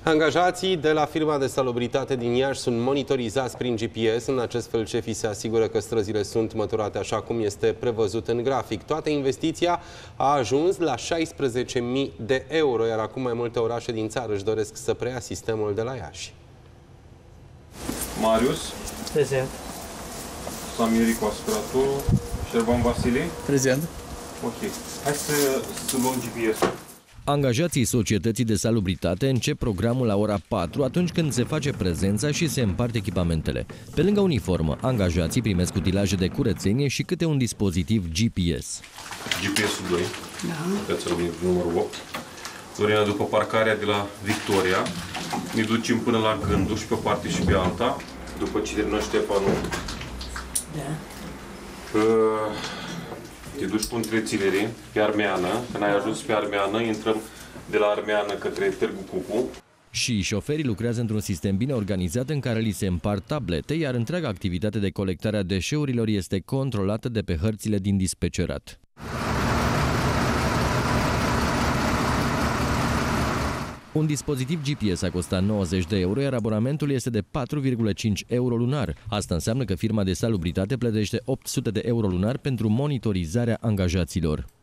Angajații de la firma de salubritate din Iași sunt monitorizați prin GPS. În acest fel, șefii se asigură că străzile sunt măturate așa cum este prevăzut în grafic. Toată investiția a ajuns la 16.000 de euro, iar acum mai multe orașe din țară își doresc să preia sistemul de la Iași. Marius. Prezent. Samiri cu aspiratorul. Șerban Vasile. Prezent. Ok. Hai să luăm GPS-ul. Angajații societății de salubritate încep programul la ora 4 atunci când se face prezența și se împart echipamentele. Pe lângă uniformă, angajații primesc utilaje de curățenie și câte un dispozitiv GPS. GPS-ul 2. Uitați-l numărul 8. Dorina, după parcarea de la Victoria, ne ducem până la Gânduș pe o parte și pe alta. După ce termină Ștefanul, te duci cu întreținere pe Armeană. Când ai ajuns pe Armeană, intrăm de la Armeană către Târgu Cucu. Și șoferii lucrează într-un sistem bine organizat în care li se împart tablete, iar întreaga activitate de colectare a deșeurilor este controlată de pe hărțile din dispecerat. Un dispozitiv GPS a costat 90 de euro, iar abonamentul este de 4,5 euro lunar. Asta înseamnă că firma de salubritate plătește 800 de euro lunar pentru monitorizarea angajaților.